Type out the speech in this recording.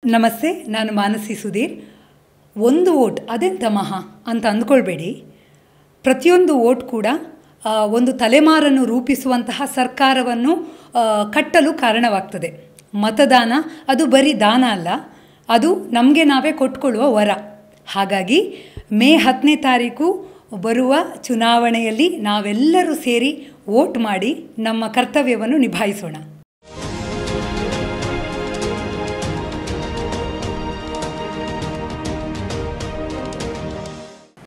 ನಮಸ್ತೆ, ನಾನು ಮಾನಸಿ ಸುಧೀರ್. ಒಂದು ವೋಟ್ ಅದೆಂತ ಮಹಾ ಅಂತ ಅಂದ್ಕೊಳ್ಬೇಡಿ. ಪ್ರತಿಯೊಂದು ವೋಟ್ ಕೂಡ ಒಂದು ತಲೆಮಾರನ್ನು ರೂಪಿಸುವಂತಹ ಸರ್ಕಾರವನ್ನು ಕಟ್ಟಲು ಕಾರಣವಾಗ್ತದೆ. ಮತದಾನ ಅದು ಬರೀ ದಾನ ಅಲ್ಲ, ಅದು ನಮಗೆ ನಾವೇ ಕೊಟ್ಕೊಳ್ಳುವ ವರ. ಹಾಗಾಗಿ ಮೇ 10ನೇ ತಾರೀಕು ಬರುವ ಚುನಾವಣೆಯಲ್ಲಿ ನಾವೆಲ್ಲರೂ ಸೇರಿ ವೋಟ್ ಮಾಡಿ ನಮ್ಮ ಕರ್ತವ್ಯವನ್ನು ನಿಭಾಯಿಸೋಣ.